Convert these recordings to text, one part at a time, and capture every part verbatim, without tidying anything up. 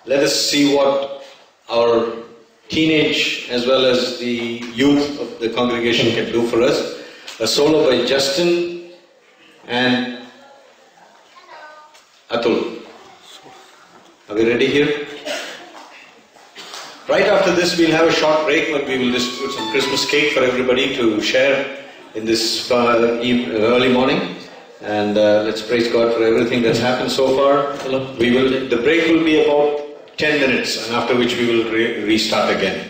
let us see what our teenage as well as the youth of the congregation can do for us. A solo by Justin and Atul. Are we ready here? Right after this, we'll have a short break when we will distribute some Christmas cake for everybody to share in this uh, early morning. And uh, let's praise God for everything that's happened so far. Hello. We will. The break will be about ten minutes, and after which we will re restart again.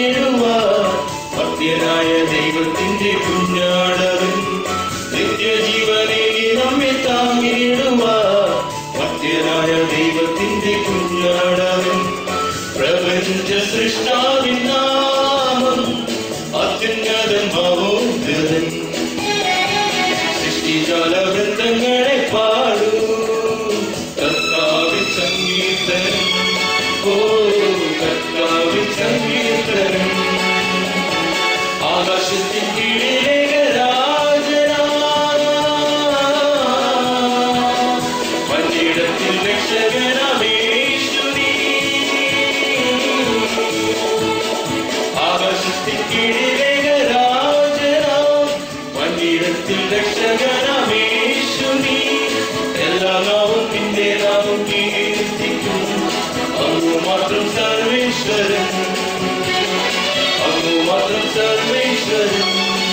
Nityajivane ജീവനേകി നമ്മെ താങ്ങിടുവാൻ മധ്യനായ ദൈവത്തിന്റെ കുഞ്ഞാടവൻ. പ്രപഞ്ച സൃഷ്ടാവിൻ നാമം അത്യുന്നതൻ മഹോന്നതൻ. സൃഷ്ടിജാല വൃന്ദങ്ങളെ പാടൂ കർത്താവിൻ സങ്കീർത്തനം. ഓ കർത്താവിൻ സങ്കീർത്തനം. ആകാശത്തിൻ കീഴിലെ രാജനാ മണ്ണിടത്തിൽ രക്ഷകനാമേശുനീ. ആകാശത്തിൻ കീഴിലെ രാജനാ മണ്ണിടത്തിൽ രക്ഷകനാമേശുനീ. എല്ലാ നാവും നിന്റെ നാവും കീർത്തിക്കും. അങ്ങ് മാത്രം സർവേശ്വരൻ. അങ്ങ് മാത്രം സർവേശ്വരൻ.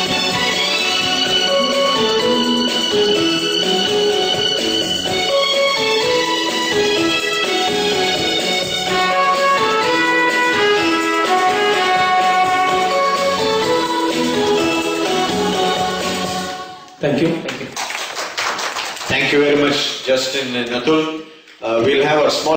Thank you. Thank you very much, Justin and Atul. Uh, we'll have a small